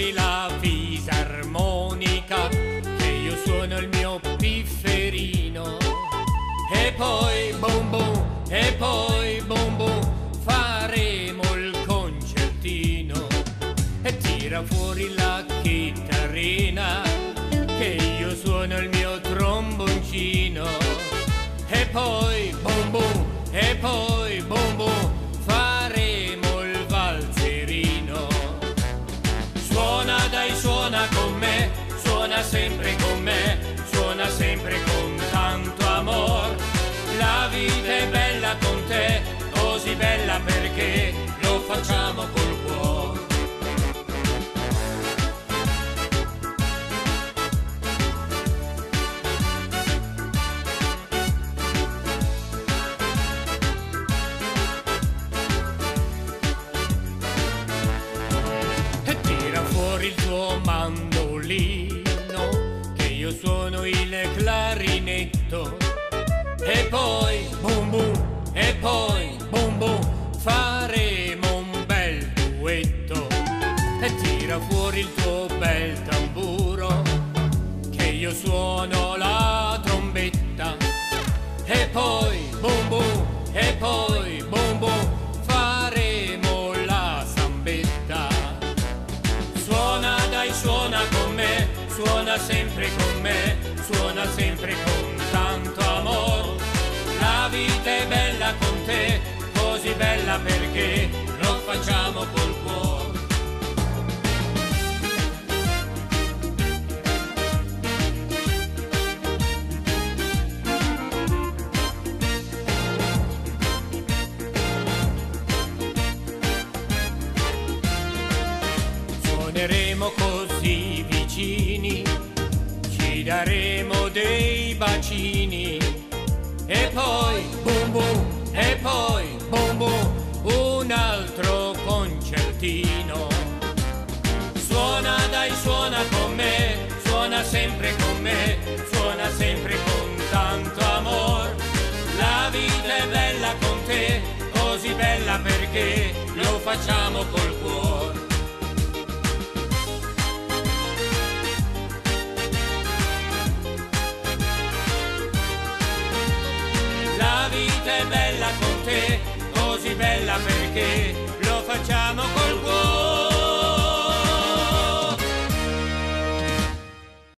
fuori la fisarmonica, che io suono il mio pifferino. E poi bum bum, e poi bum bum, faremo il concertino. E tira fuori la chitarrina, che io suono il mio tromboncino. E poi bum bum, e poi bum bum, faremo il valzerino. Suona dai, suona con me, suona sempre con me, suona sempre con tanto amor. La vita è bella con te, così bella perché lo facciamo col cuore. E tira fuori il tuo mandolino, che io suono il clarinetto. E poi bum bum, e poi bum bum, faremo un bel duetto. E tira fuori il tuo bel tamburo, che io suono la trombetta. E poi bum bum, e poi bum bum, faremo la sambetta. Suona dai, suona con me, suona sempre con me, suona sempre con tanto amor. La vita è bella con te, così bella perché lo facciamo col cuore. Suoneremo così vicini, ci daremo dei bacini. E poi bum bum, e poi bum bum, un altro concertino. Suona dai, suona con me, suona sempre con me, suona sempre con tanto amor. La vita è bella con te, così bella perché lo facciamo col cuore. La vita è bella con te, così bella perché lo facciamo